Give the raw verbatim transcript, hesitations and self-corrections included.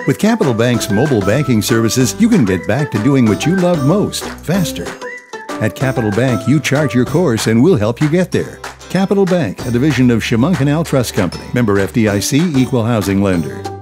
With Capital Bank's mobile banking services, you can get back to doing what you love most, faster. At Capital Bank, you chart your course and we'll help you get there. Capital Bank, a division of Chemung Canal Trust Company. Member F D I C, Equal Housing Lender.